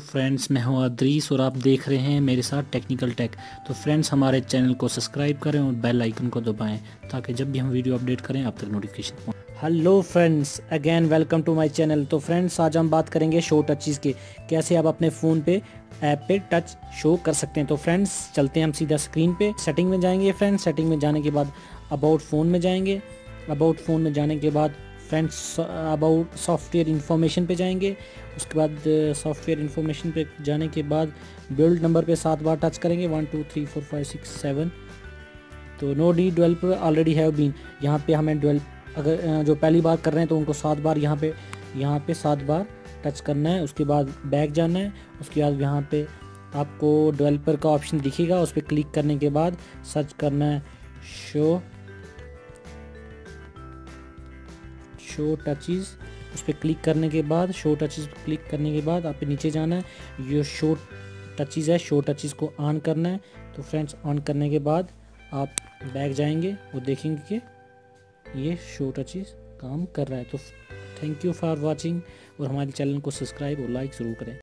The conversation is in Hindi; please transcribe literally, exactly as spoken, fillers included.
फ्रेंड्स, मैं हूं अदरीस और आप देख रहे हैं मेरे साथ टेक्निकल टेक। तो फ्रेंड्स, हमारे चैनल को सब्सक्राइब करें और बेल आइकन को दबाएं ताकि जब भी हम वीडियो अपडेट करें आप तक नोटिफिकेशन पहुंचे। Hello friends, again welcome to my channel. तो फ्रेंड्स, आज हम बात करेंगे शो टचेस के, कैसे आप अपने फ़ोन पे ऐप पे टच शो कर सकते हैं। तो फ्रेंड्स, चलते हैं हम सीधा स्क्रीन पे। सेटिंग में जाएंगे फ्रेंड्स। सेटिंग में जाने के बाद अबाउट फ़ोन में जाएंगे। अबाउट फ़ोन में जाने के बाद फ्रेंड्स अबाउट सॉफ्टवेयर इन्फॉर्मेशन पे जाएंगे। उसके बाद सॉफ्टवेयर इन्फॉर्मेशन पे जाने के बाद बिल्ड नंबर पे सात बार टच करेंगे, one two three four five six seven. तो no the developer already have been, यहाँ पे हमें डेवलप अगर जो पहली बार कर रहे हैं तो उनको सात बार यहाँ पे यहाँ पे सात बार टच करना है। उसके बाद बैक जाना है। उसके बाद यहाँ पे आपको डेवलपर का ऑप्शन दिखेगा, उस पर क्लिक करने के बाद सर्च करना है शो शो टचेस। उस पर क्लिक करने के बाद शो टचेस पर क्लिक करने के बाद आप नीचे जाना है। ये शो टचेस है, शो टचेस को ऑन करना है। तो फ्रेंड्स, ऑन करने के बाद आप बैक जाएंगे और देखेंगे कि ये शो टचेस काम कर रहा है। तो थैंक यू फॉर वाचिंग और हमारे चैनल को सब्सक्राइब और लाइक ज़रूर करें।